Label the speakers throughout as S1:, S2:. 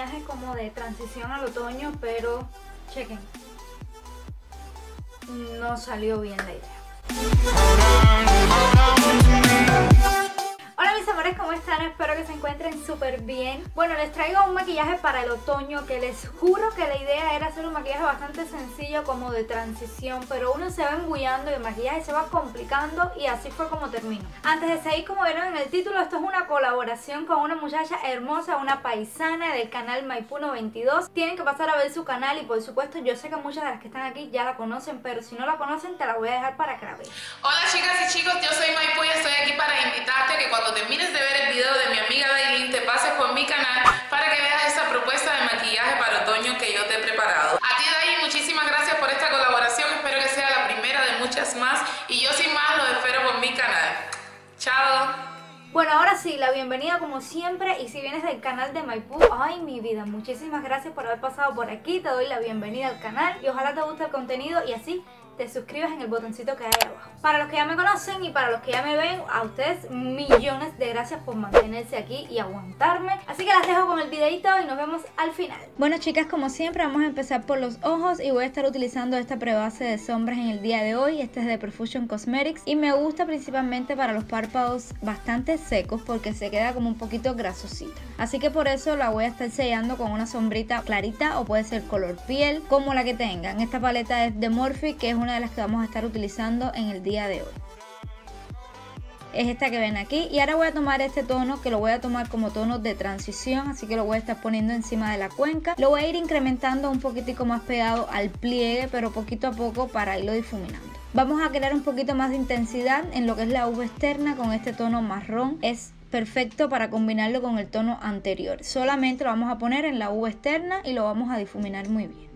S1: maquillaje como de transición al otoño, pero chequen, no salió bien la idea. Hola mis amores, ¿cómo están? Espero que se encuentren súper bien. Bueno, les traigo un maquillaje para el otoño que les juro que la idea era hacer un maquillaje bastante sencillo como de transición, pero uno se va embullando y el maquillaje se va complicando y así fue como termino. Antes de seguir, como vieron en el título, esto es una colaboración con una muchacha hermosa, una paisana del canal Maipú 92. Tienen que pasar a ver su canal y por supuesto yo sé que muchas de las que están aquí ya la conocen, pero si no la conocen te la voy a dejar para que la vean.
S2: Hola chicas y chicos, yo soy Maipú y estoy aquí para invitarte a que cuando termines de ver el video de mi amiga Dailin te pases por mi canal para que veas esta propuesta de maquillaje para otoño que yo te he preparado. A ti Dailin, muchísimas gracias por esta colaboración, espero que sea la primera de muchas más y yo sin más los espero por mi canal. Chao.
S1: Bueno, ahora sí, la bienvenida como siempre, y si vienes del canal de Maipú, ay mi vida, muchísimas gracias por haber pasado por aquí, te doy la bienvenida al canal y ojalá te guste el contenido y así te suscribas en el botoncito que hay abajo. Para los que ya me conocen y para los que ya me ven, a ustedes millones de gracias por mantenerse aquí y aguantarme. Así que las dejo con el videito y nos vemos al final. Bueno chicas, como siempre vamos a empezar por los ojos y voy a estar utilizando esta prebase de sombras en el día de hoy. Este es de Profusion Cosmetics y me gusta principalmente para los párpados bastante secos porque se queda como un poquito grasosita. Así que por eso la voy a estar sellando con una sombrita clarita o puede ser color piel, como la que tengan. Esta paleta es de Morphe, que es una de las que vamos a estar utilizando en el día de hoy. Es esta que ven aquí y ahora voy a tomar este tono que lo voy a tomar como tono de transición, así que lo voy a estar poniendo encima de la cuenca. Lo voy a ir incrementando un poquitico más pegado al pliegue, pero poquito a poco para irlo difuminando. Vamos a crear un poquito más de intensidad en lo que es la uva externa con este tono marrón. Es perfecto para combinarlo con el tono anterior. Solamente lo vamos a poner en la uva externa y lo vamos a difuminar muy bien.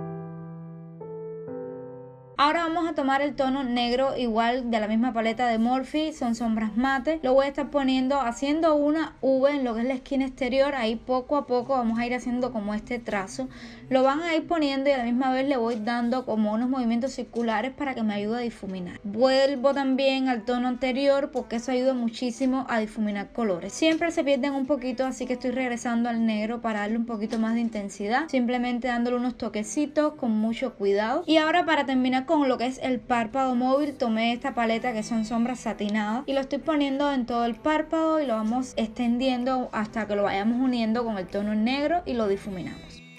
S1: Ahora vamos a tomar el tono negro igual de la misma paleta de Morphe, son sombras mate. Lo voy a estar poniendo, haciendo una V en lo que es la esquina exterior. Ahí poco a poco vamos a ir haciendo como este trazo. Lo van a ir poniendo y a la misma vez le voy dando como unos movimientos circulares para que me ayude a difuminar. Vuelvo también al tono anterior porque eso ayuda muchísimo a difuminar colores. Siempre se pierden un poquito, así que estoy regresando al negro para darle un poquito más de intensidad. Simplemente dándole unos toquecitos con mucho cuidado. Y ahora para terminar con lo que es el párpado móvil, tomé esta paleta que son sombras satinadas y lo estoy poniendo en todo el párpado y lo vamos extendiendo hasta que lo vayamos uniendo con el tono negro y lo difuminamos.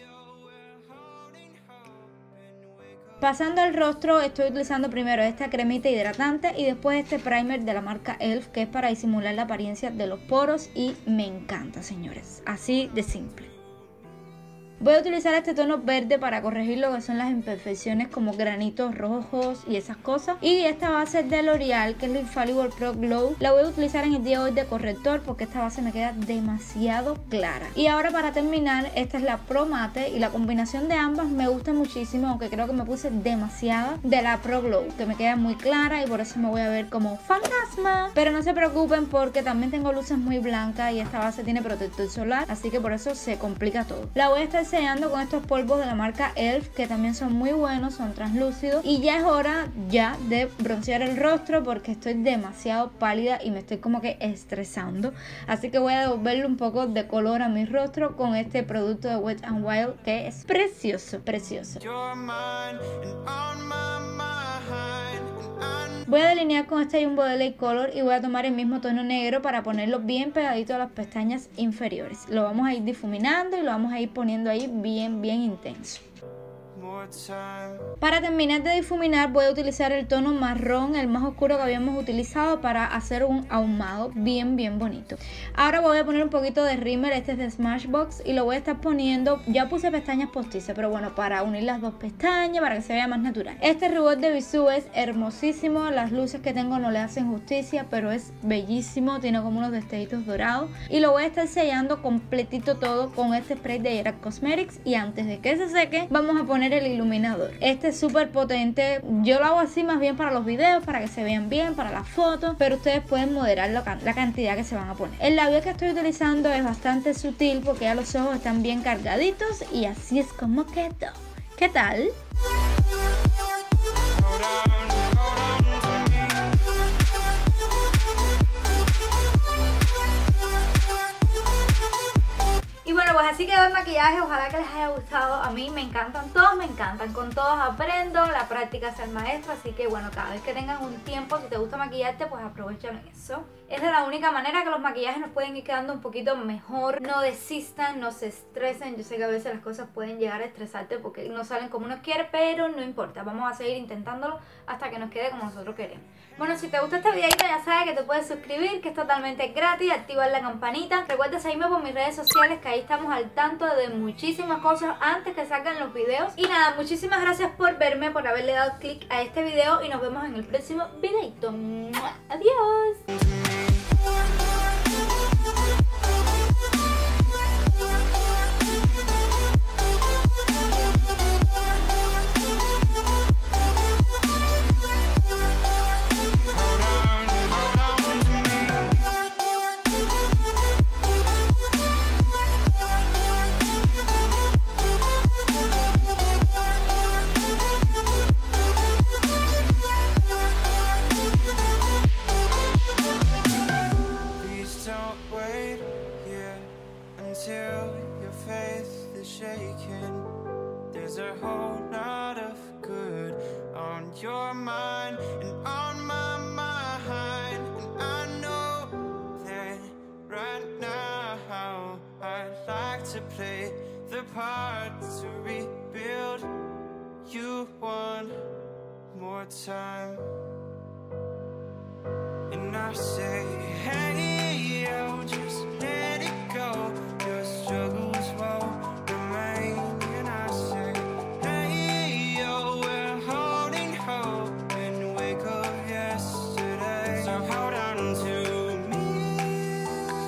S1: Pasando al rostro, estoy utilizando primero esta cremita hidratante y después este primer de la marca Elf, que es para disimular la apariencia de los poros y me encanta, señores, así de simple. Voy a utilizar este tono verde para corregir lo que son las imperfecciones como granitos rojos y esas cosas. Y esta base de L'Oreal, que es la Infallible Pro Glow, la voy a utilizar en el día de hoy de corrector porque esta base me queda demasiado clara. Y ahora para terminar, esta es la Pro Mate y la combinación de ambas me gusta muchísimo, aunque creo que me puse demasiada de la Pro Glow, que me queda muy clara y por eso me voy a ver como fantasma. Pero no se preocupen porque también tengo luces muy blancas y esta base tiene protector solar, así que por eso se complica todo. La voy a estar sellando con estos polvos de la marca Elf, que también son muy buenos, son translúcidos. Y ya es hora ya de broncear el rostro porque estoy demasiado pálida y me estoy como que estresando, así que voy a devolverle un poco de color a mi rostro con este producto de Wet n Wild que es precioso, precioso. Voy a delinear con este Jumbo de Lake Color y voy a tomar el mismo tono negro para ponerlo bien pegadito a las pestañas inferiores. Lo vamos a ir difuminando y lo vamos a ir poniendo ahí bien intenso. Para terminar de difuminar voy a utilizar el tono marrón, el más oscuro que habíamos utilizado, para hacer un ahumado bien bonito. Ahora voy a poner un poquito de rímel, este es de Smashbox, y lo voy a estar poniendo, ya puse pestañas postizas, pero bueno, para unir las dos pestañas, para que se vea más natural. Este rubor de Bisú es hermosísimo, las luces que tengo no le hacen justicia, pero es bellísimo, tiene como unos destellitos dorados. Y lo voy a estar sellando completito todo con este spray de Gerard Cosmetics, y antes de que se seque, vamos a poner el iluminador. Este es súper potente, yo lo hago así más bien para los videos, para que se vean bien, para las fotos, pero ustedes pueden moderar la cantidad que se van a poner. El labial que estoy utilizando es bastante sutil porque ya los ojos están bien cargaditos y así es como quedó. ¿Qué tal? así quedó el maquillaje, ojalá que les haya gustado. A mí me encantan, todos me encantan, con todos aprendo, la práctica es el maestro. Así que bueno, cada vez que tengan un tiempo, si te gusta maquillarte, pues aprovechan eso. Es de la única manera que los maquillajes nos pueden ir quedando un poquito mejor. No desistan, no se estresen. Yo sé que a veces las cosas pueden llegar a estresarte porque no salen como uno quiere, pero no importa, vamos a seguir intentándolo hasta que nos quede como nosotros queremos. Bueno, si te gusta este videito ya sabes que te puedes suscribir, que es totalmente gratis, activar la campanita. Recuerda seguirme por mis redes sociales, que ahí estamos al tanto de muchísimas cosas antes que salgan los videos. Y nada, muchísimas gracias por verme, por haberle dado click a este video y nos vemos en el próximo videito. Adiós.
S3: Until your faith is shaken, there's a whole lot of good on your mind and on my mind. And I know that right now I'd like to play the part to rebuild you one more time. And I say, hey, yo, just let it go. Your struggles won't remain. And I say, hey, yo, we're holding hope and wake up yesterday. So hold on to me.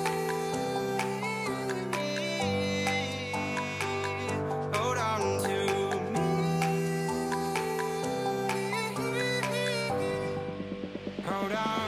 S3: Hold on to me. Hold on.